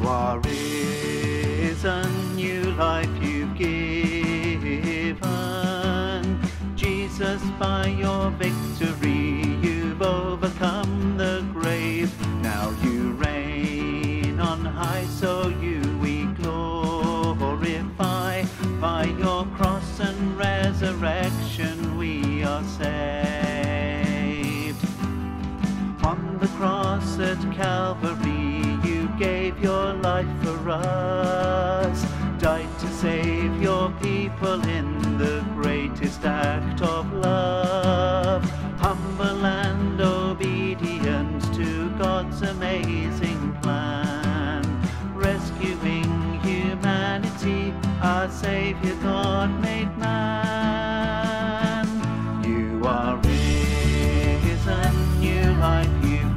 are risen, new life you've given. Jesus, by your victory, you've overcome the grave. Now you reign on high, so you we glorify. By your cross and resurrection we are saved. On the cross at Calvary you gave your life for us, died to save your people in the greatest act of love. Humble and obedient to God's amazing plan, rescuing humanity, our Saviour God made man. You are risen, new life you've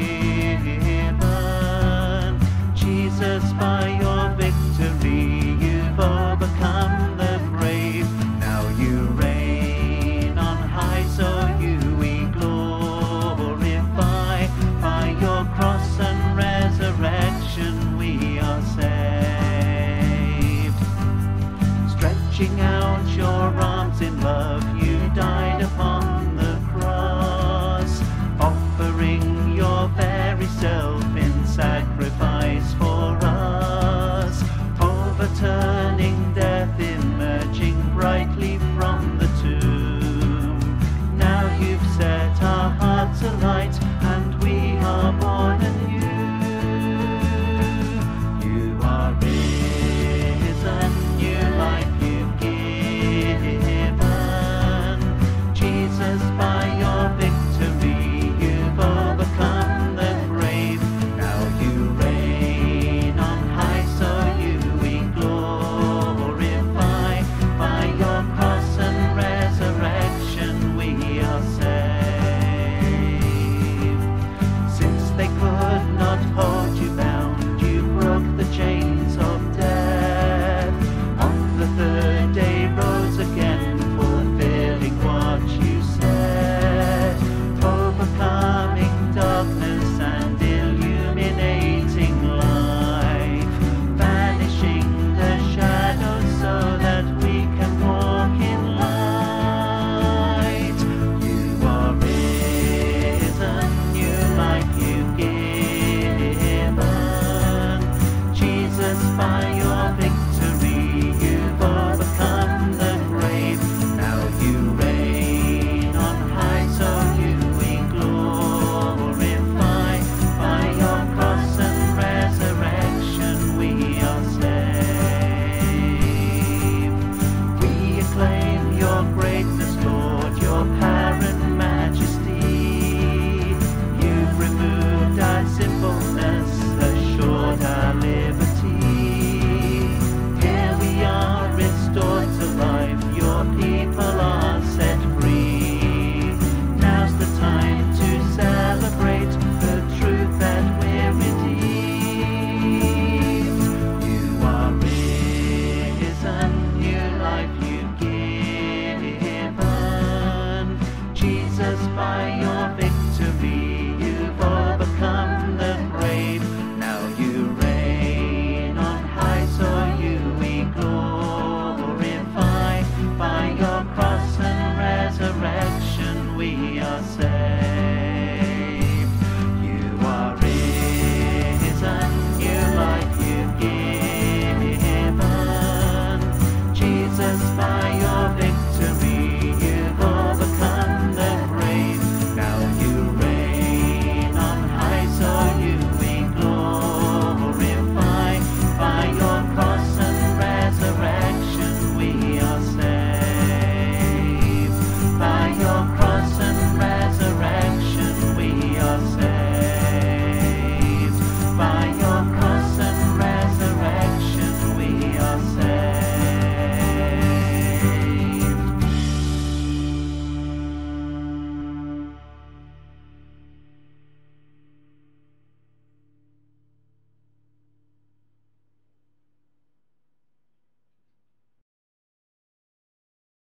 given. Jesus, by your victory, you've overcome the grave. Now you reign on high, so you we glorify. By your cross and resurrection we are saved. Stretching out your arms in love, you died upon the cross, offering your very self in sacrifice for us, overturning death, emerging brightly from the tomb. Now you've set our hearts alight.